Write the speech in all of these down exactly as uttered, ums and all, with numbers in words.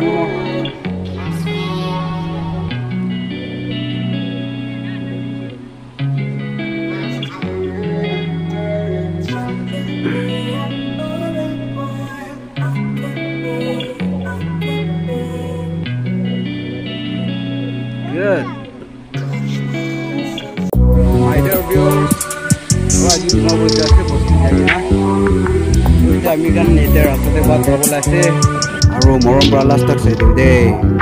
one more. Good. My dear viewers, आज you know what जाके बसने जाएंगे ना? तो जामी का नेतर आपसे बात बोला से, आरो मोरम ब्रालास तक से दे.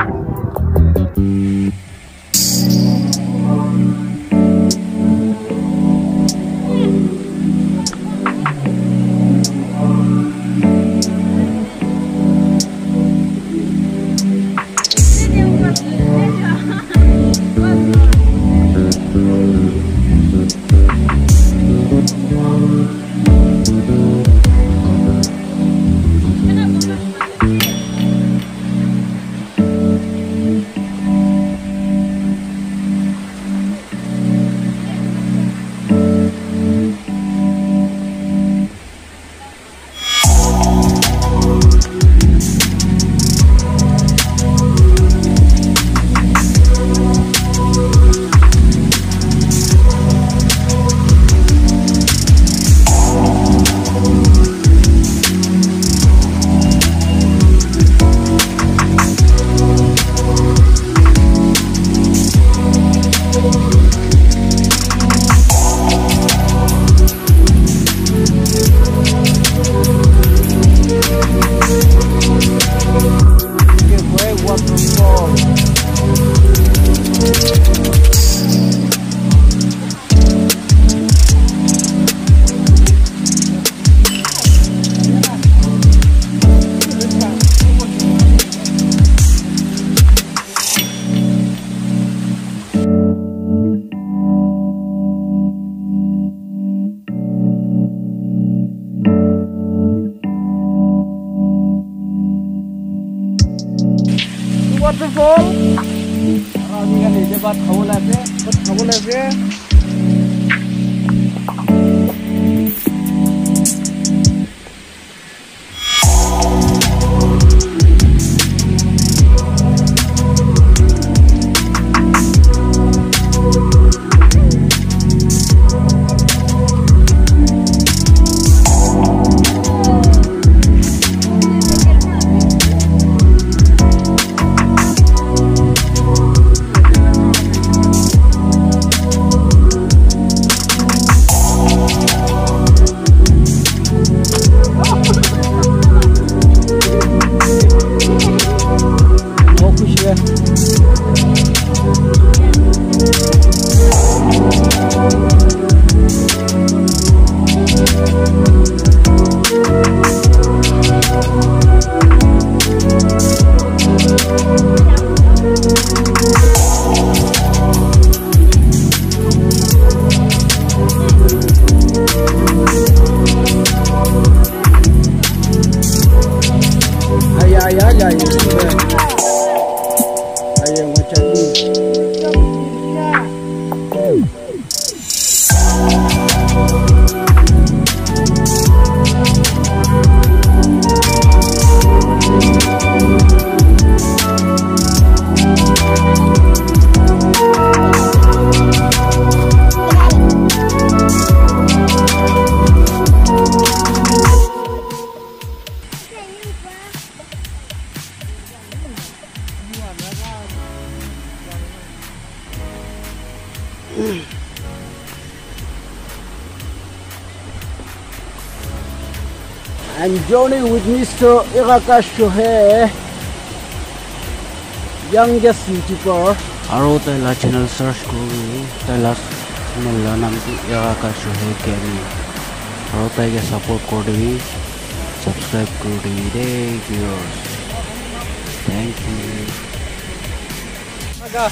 Waterfall. Kami kan di debat kau lagi, debat kau lagi. I'm joining with Mister Irakash Shohei, youngest YouTuber. Aro tayo channel search ko tayo channel naam Irakash Shohei Kemi. Aro tayo support ko di, subscribe ko di day viewers. Thank you. Aga.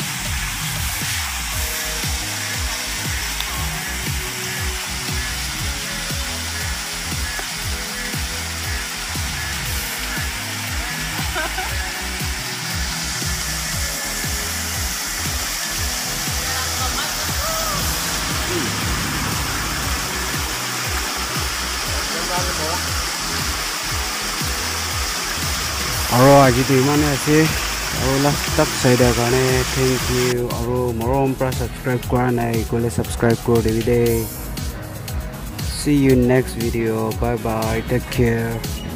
আৰু আজি তো ইমানে আছে আৰু last তক চাই দিয়াৰ কাৰণে থেংক ইউ আৰু মৰম পৰা সাবস্ক্ৰাইব কৰা নাই গ'লে সাবস্ক্ৰাইব কৰি দিবি দেই see you next video bye bye take care